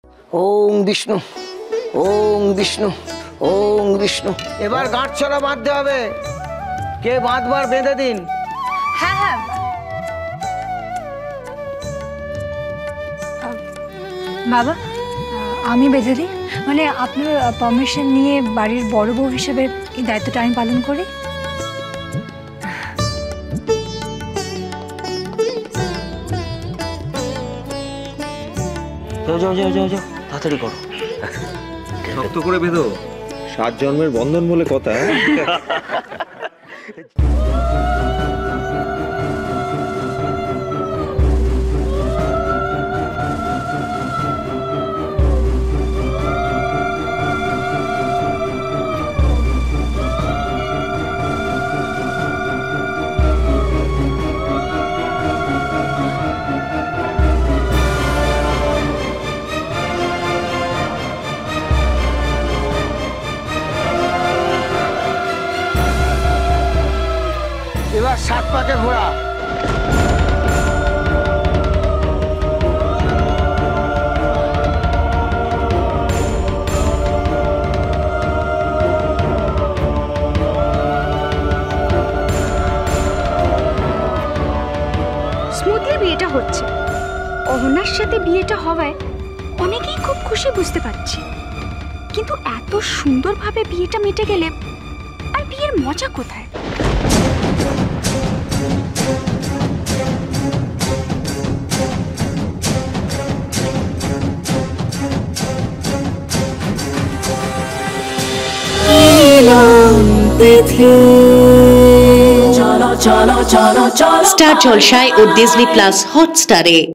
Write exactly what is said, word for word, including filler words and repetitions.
ওম বিষ্ণু ওম বিষ্ণু ওম বিষ্ণু। এবার গাঁট ছড়া বাঁধতে হবে, কে বাঁধবার বেঁধে দিন। হ্যাঁ হ্যাঁ বাবা, আমি বেঁধে দিই, মানে আপনার পারমিশন নিয়ে বাড়ির বড় বউ হিসেবে এই দায়িত্বটা আমি পালন করি। যাও যাও যাও যাও যাও, তাড়াতাড়ি করো। শক্ত করে বেঁধো, সাত জন্মের বন্ধন বলে কথা। এবার সাত পাকে ঘোরা। স্মুথলি বিয়েটা হচ্ছে, অহনার সাথে বিয়েটা হওয়ায় অনেকেই খুব খুশি বুঝতে পারছি, কিন্তু এত সুন্দরভাবে বিয়েটা মিটে গেলে আর বিয়ের মজা কোথায়? স্টার জলসায় ও ডিজনি প্লাস হটস্টারে।